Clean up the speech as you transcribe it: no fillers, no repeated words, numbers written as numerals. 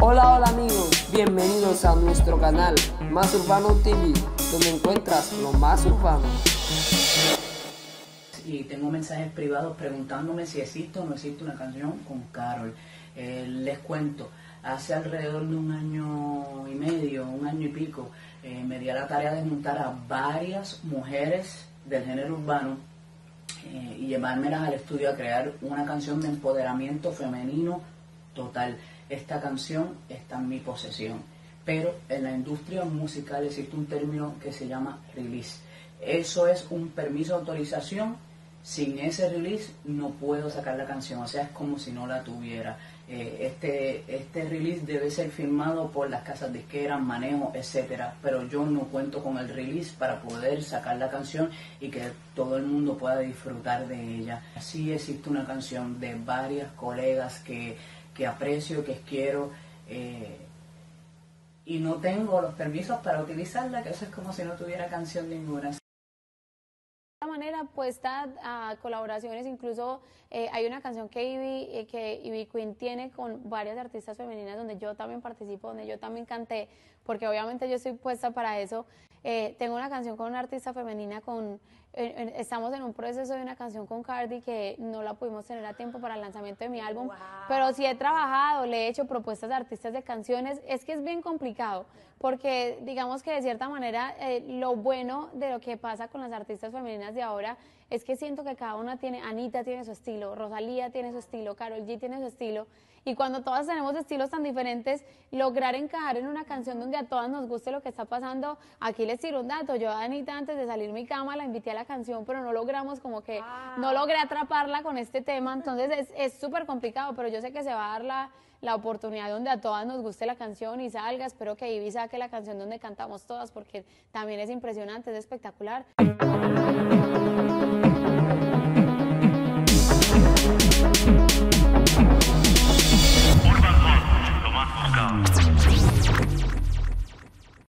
Hola, hola amigos, bienvenidos a nuestro canal Más Urbano TV, donde encuentras lo más urbano. Y tengo mensajes privados preguntándome si existe o no existe una canción con Karol. Les cuento, hace alrededor de un año y medio, un año y pico, me di a la tarea de juntar a varias mujeres del género urbano y llevármelas al estudio a crear una canción de empoderamiento femenino total. Esta canción está en mi posesión, pero en la industria musical existe un término que se llama release. Eso es un permiso de autorización. Sin ese release no puedo sacar la canción, o sea, es como si no la tuviera. Este release debe ser firmado por las casas disqueras, manejo, etcétera, pero yo no cuento con el release para poder sacar la canción y que todo el mundo pueda disfrutar de ella. Así existe una canción de varias colegas que aprecio, que quiero, y no tengo los permisos para utilizarla, que eso es como si no tuviera canción ninguna. Manera puesta a colaboraciones, incluso hay una canción que Ivy Queen tiene con varias artistas femeninas donde yo también participo, donde yo también canté, porque obviamente yo estoy puesta para eso. Tengo una canción con una artista femenina, estamos en un proceso de una canción con Cardi que no la pudimos tener a tiempo para el lanzamiento de mi álbum, pero sí he trabajado, le he hecho propuestas a artistas de canciones. Es que es bien complicado, porque digamos que de cierta manera lo bueno de lo que pasa con las artistas femeninas de ahora es que siento que cada una tiene, Anita tiene su estilo, Rosalía tiene su estilo, Karol G tiene su estilo, y cuando todas tenemos estilos tan diferentes, lograr encajar en una canción donde a todas nos guste lo que está pasando. Aquí les tiro un dato, yo a Anita antes de salir mi cama la invité a la canción, pero no logramos no logré atraparla con este tema, entonces es súper complicado, pero yo sé que se va a dar la oportunidad donde a todas nos guste la canción y salga. Espero que Ivy saque la canción donde cantamos todas, porque también es impresionante, es espectacular.